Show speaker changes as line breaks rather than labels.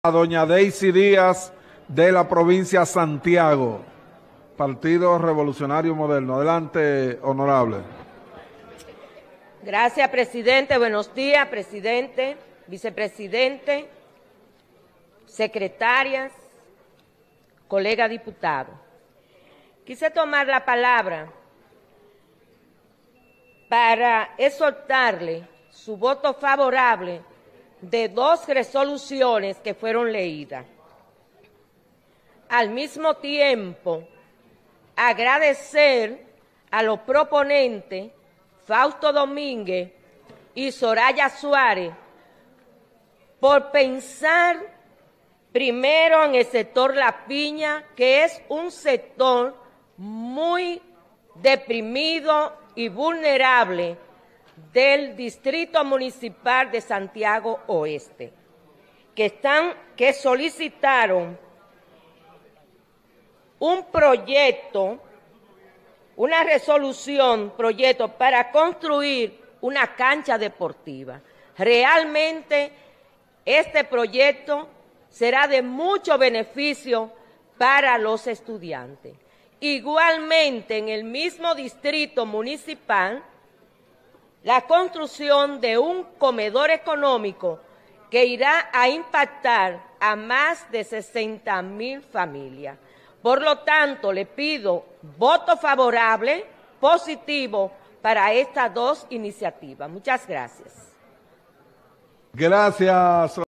A doña Daisy Díaz de la provincia Santiago, Partido Revolucionario Moderno. Adelante, honorable.
Gracias, presidente. Buenos días, presidente, vicepresidente, secretarias, colega diputado. Quise tomar la palabra para exhortarle su voto favorable de dos resoluciones que fueron leídas. Al mismo tiempo, agradecer a los proponentes Fausto Domínguez y Soraya Suárez por pensar primero en el sector La Piña, que es un sector muy deprimido y vulnerable del Distrito Municipal de Santiago Oeste, que solicitaron un proyecto, una resolución, proyecto para construir una cancha deportiva. Realmente este proyecto será de mucho beneficio para los estudiantes. Igualmente, en el mismo distrito municipal, la construcción de un comedor económico que irá a impactar a más de 60,000 familias. Por lo tanto, le pido voto favorable, positivo, para estas dos iniciativas. Muchas gracias.
Gracias.